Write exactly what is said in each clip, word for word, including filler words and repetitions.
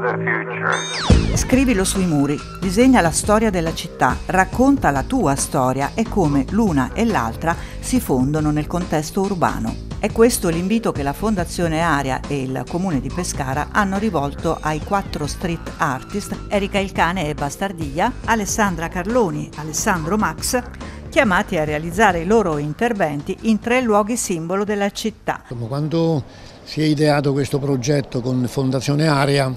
the future. Scrivilo sui muri, disegna la storia della città, racconta la tua storia e come l'una e l'altra si fondono nel contesto urbano. È questo l'invito che la Fondazione Aria e il Comune di Pescara hanno rivolto ai quattro street artist Erika Ilcane e Bastardiglia, Alessandra Carloni, Alessandro Max, chiamati a realizzare i loro interventi in tre luoghi simbolo della città. Quando si è ideato questo progetto con Fondazione Aria,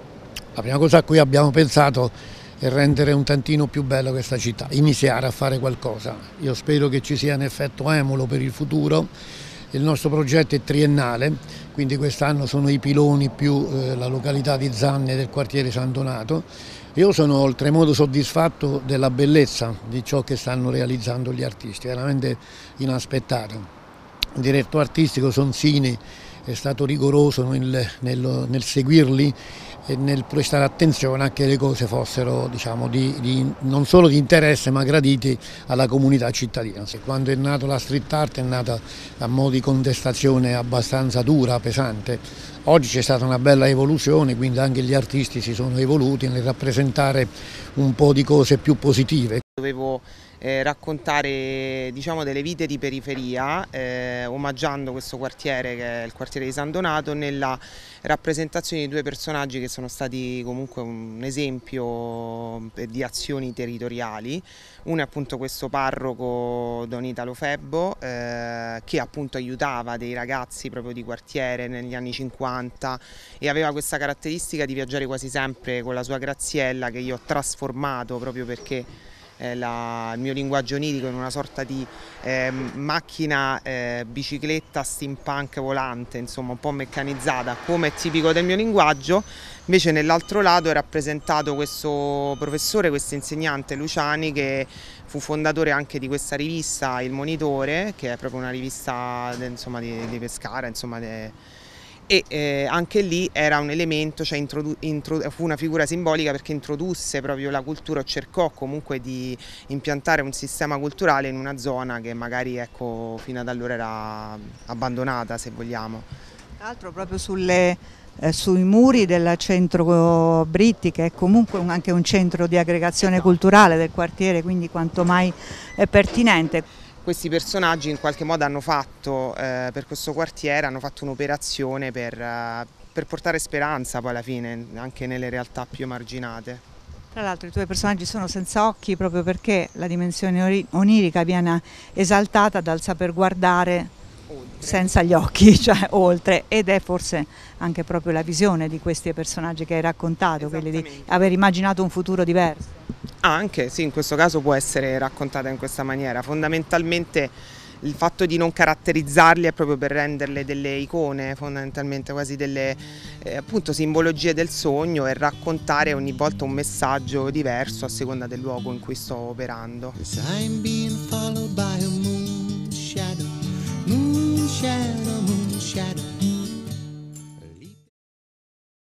la prima cosa a cui abbiamo pensato è rendere un tantino più bella questa città, iniziare a fare qualcosa. Io spero che ci sia un effetto emulo per il futuro. Il nostro progetto è triennale, quindi quest'anno sono i piloni più eh, la località di Zanne del quartiere San Donato. Io sono oltremodo soddisfatto della bellezza di ciò che stanno realizzando gli artisti, veramente inaspettato. Il direttore artistico Sonsini è stato rigoroso nel, nel, nel seguirli e nel prestare attenzione a che le cose fossero, diciamo, di, di, non solo di interesse ma graditi alla comunità cittadina. Quando è nata la street art è nata a mo' di contestazione abbastanza dura, pesante. Oggi c'è stata una bella evoluzione, quindi anche gli artisti si sono evoluti nel rappresentare un po' di cose più positive. Dovevo eh, raccontare, diciamo, delle vite di periferia, eh, omaggiando questo quartiere che è il quartiere di San Donato, nella rappresentazione di due personaggi che sono stati comunque un esempio di azioni territoriali. Uno è appunto questo parroco Don Italo Febbo, eh, che appunto aiutava dei ragazzi proprio di quartiere negli anni cinquanta e aveva questa caratteristica di viaggiare quasi sempre con la sua Graziella, che io ho trasformato proprio perché eh, la, il mio linguaggio onirico in una sorta di eh, macchina eh, bicicletta steampunk volante, insomma un po' meccanizzata come è tipico del mio linguaggio. Invece nell'altro lato è rappresentato questo professore, questo insegnante Luciani, che fu fondatore anche di questa rivista Il Monitore, che è proprio una rivista de, insomma, di, di Pescara, insomma, de, e eh, anche lì era un elemento, cioè introdu, intro, fu una figura simbolica perché introdusse proprio la cultura, cercò comunque di impiantare un sistema culturale in una zona che magari, ecco, fino ad allora era abbandonata, se vogliamo. Tra l'altro proprio sulle, eh, sui muri del centro Britti, che è comunque un, anche un centro di aggregazione culturale del quartiere, quindi quanto mai è pertinente. Questi personaggi in qualche modo hanno fatto eh, per questo quartiere, hanno fatto un'operazione per, uh, per portare speranza poi alla fine anche nelle realtà più emarginate. Tra l'altro i tuoi personaggi sono senza occhi proprio perché la dimensione onirica viene esaltata dal saper guardare oltre, senza gli occhi, cioè oltre, ed è forse anche proprio la visione di questi personaggi che hai raccontato, quelli di aver immaginato un futuro diverso. Anche, sì, in questo caso può essere raccontata in questa maniera. Fondamentalmente il fatto di non caratterizzarli è proprio per renderle delle icone, fondamentalmente quasi delle eh, appunto simbologie del sogno, e raccontare ogni volta un messaggio diverso a seconda del luogo in cui sto operando.